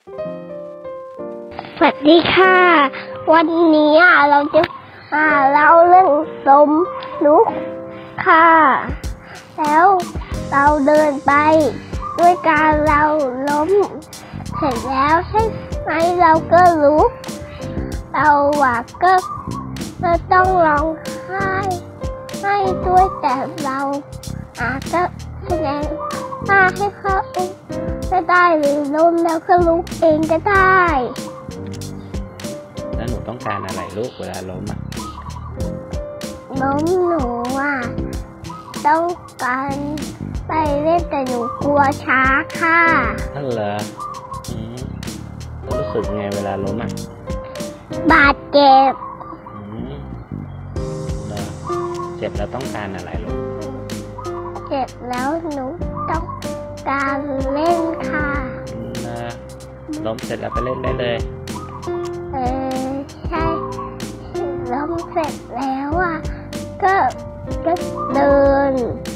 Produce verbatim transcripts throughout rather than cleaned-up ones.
สวัสดีค่ะวันนี้เราจะมาเล่าเรื่องสมนุกค่ะแล้วเราเดินไปด้วยการเราล้มเสร็จแล้วใช่ไหมเราก็ลุกเราว่าก็เราต้องร้องไห้ให้ด้วยแต่เราอาจจะแสดงท่าให้เขาก็ได้หรือล้มแล้วก็ลุกเองก็ได้แล้วหนูต้องการอะไรลูกเวลาล้มอ่ะล้มหนูอ่ะต้องการไปเล่นแต่หนูกลัวช้าค่ะนั่นเหรออืมรู้สึกไงเวลาล้มอ่ะบาดเจ็บอืมเหรอเจ็บแล้วต้องการอะไรลูกเจ็บแล้วหนูต้องการเล่นค่ะนะล้มเสร็จแล้วไปเล่นได้เลยเออใช่ล้มเสร็จแล้วอ่ะก็ก็เดิน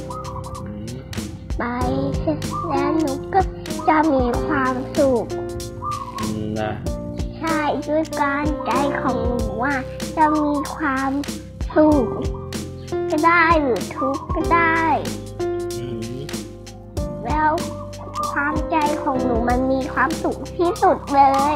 ไปเสร็จแล้วหนูก็จะมีความสุขนะใช่ด้วยการใจของหนูว่าจะมีความสุขก็ได้หรือทุกข์ก็ได้แล้วความใจของหนูมันมีความสุขที่สุดเลย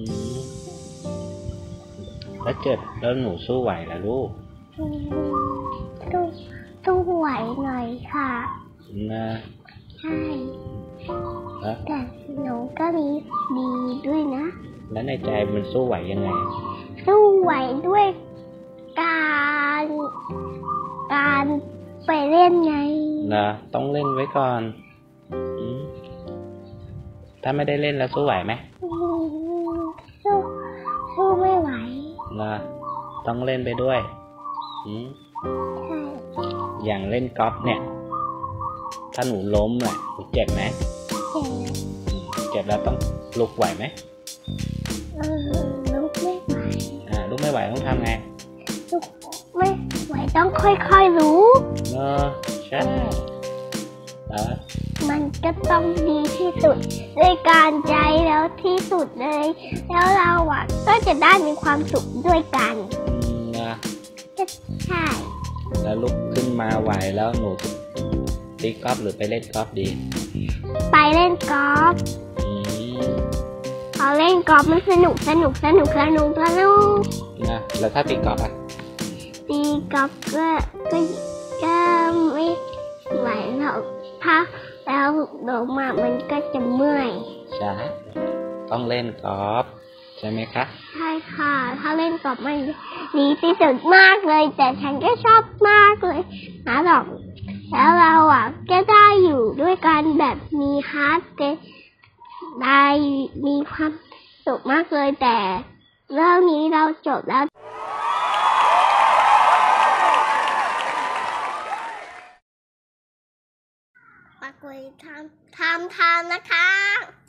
แล้วเกิดแล้วหนูสู้ไหวล่ะลูกสู้สู้ไหวหน่อยค่ะนะใช่แต่หนูก็มีดีด้วยนะแล้วในใจมันสู้ไหวยังไงสู้ไหวด้วยการการไปเล่นไงนะต้องเล่นไว้ก่อนถ้าไม่ได้เล่นแล้วสู้ไหวไหมสู้สู้ไม่ไหวนะต้องเล่นไปด้วยอืมใช่อย่างเล่นกอล์ฟเนี่ยถ้าหนูล้มอ่ะหนูเจ็บไหมเจ็บแล้วต้องลุกไหวไหมเออลุกไม่ไหวอ่าลุกไม่ไหวต้องทำไงลุกไม่ไหวต้องค่อยๆลุกเนอะใช่แล้วมันก็ต้องดีที่สุดด้วยการใจแล้วที่สุดเลยแล้วเราอ่ะก็จะได้มีความสุขด้วยกันนะใช่แล้วลุกขึ้นมาไหวแล้วหนูตีกอล์ฟหรือไปเล่นกอล์ฟดีไปเล่นกอล์ฟพอเล่นกอล์ฟมันสนุกสนุกสนุกสนุกสนุกนะแล้วถ้าตีกอล์ฟอ่ะตีกอล์ฟก็ก็ก็ไม่ไหวหรอกถ้าแล้วลงมามันก็จะเมื่อยใช่ต้องเล่นกอล์ฟใช่ไหมคะใช่ค่ะถ้าเล่นกอล์ฟมันดีที่สุดมากเลยแต่ฉันก็ชอบมากเลยนะหรอกแล้วเราอ่ะก็ได้อยู่ด้วยกันแบบมีฮาร์ดเดย์ได้มีความสุขมากเลยแต่เรื่องนี้เราจบแล้วฝากกดติดตามทำทำนะคะ